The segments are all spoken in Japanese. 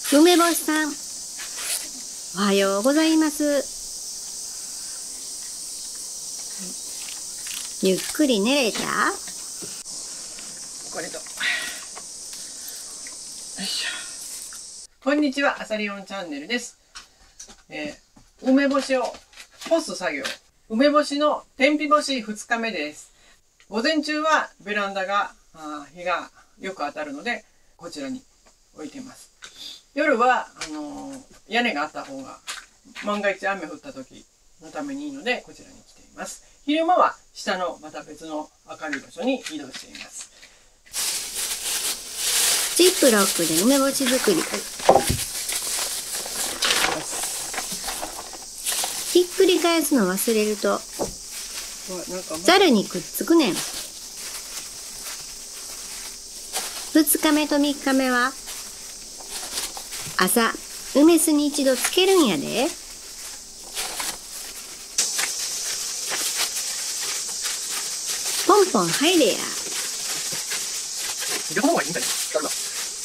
梅干しさん、おはようございます。ゆっくり寝れた？ これと。よいしょ。こんにちは、あさりおんチャンネルです。梅干しを干す作業。梅干しの天日干し2日目です。午前中はベランダが日がよく当たるので、こちらに置いています。夜は屋根があった方が万が一雨降った時のためにいいので、こちらに来ています。昼間は下のまた別の明るい場所に移動しています。 ジップロックで梅干し作り。ひっくり返すの忘れるとざるにくっつくねん。2日目と3日目は朝梅酢に一度つけるんやで。ポンポン入れや。 両方がいいんだね。だから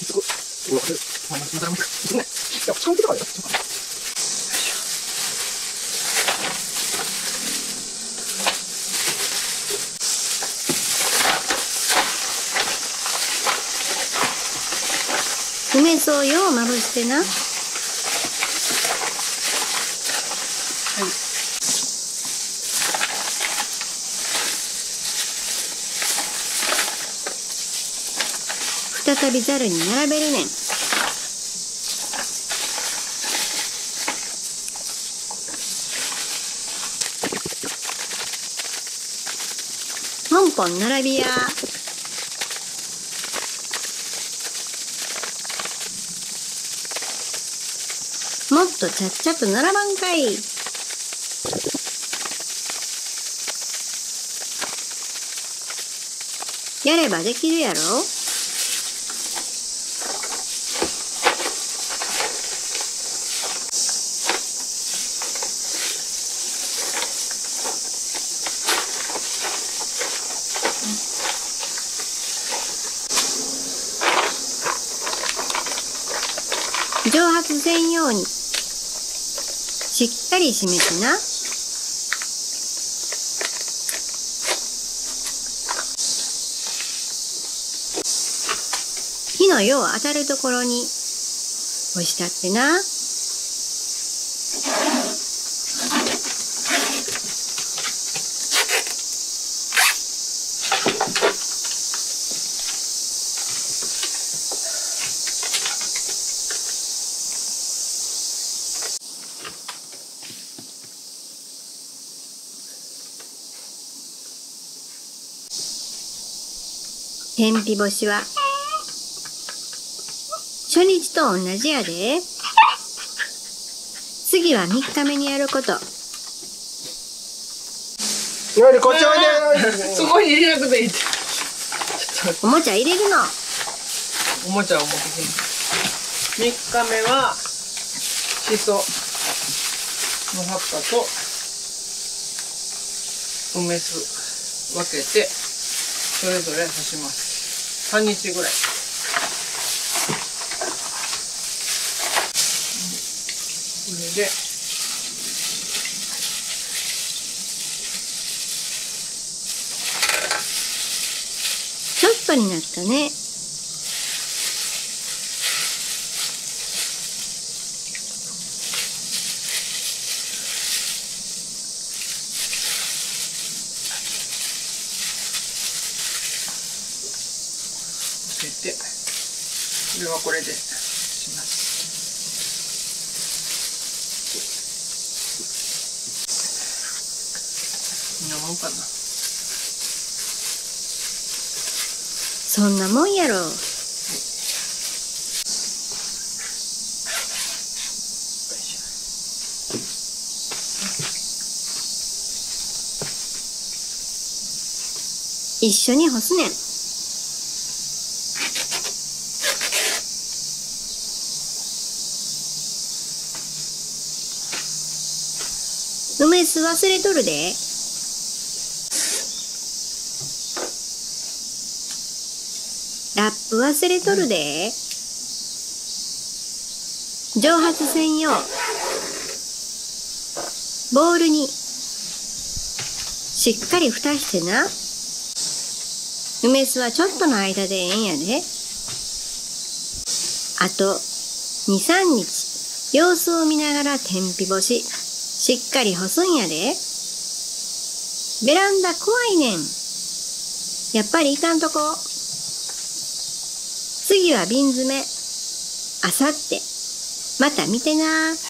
梅酢をようまぶしてな。再びざるに並べるねん。ポンポン並びや。もっとちゃっちゃと並ばんかい。やればできるやろ。蒸発せんようにしっかり締めてな。火のよう当たるところに干したってな。天日干しは初日と同じやで。次は3日目にやること。 こっちおいで。 そこに入れなくていいって。 おもちゃ入れるの。 おもちゃを持ってきます。3日目はしその葉っぱと梅酢分けてそれぞれ干します。3日ぐらい。これでちょっとになったね。 これはこれでします。こんなもんかな。 そんなもんやろ。一緒に干すねん。梅酢忘れとるで。ラップ忘れとるで。 蒸発専用。ボウルにしっかり蓋してな。梅酢はちょっとの間でええんやで。あと2、3日様子を見ながら天日干ししっかり干すんやで。ベランダ怖いねん。やっぱりいかんとこ。次は瓶詰め。あさってまた見てな。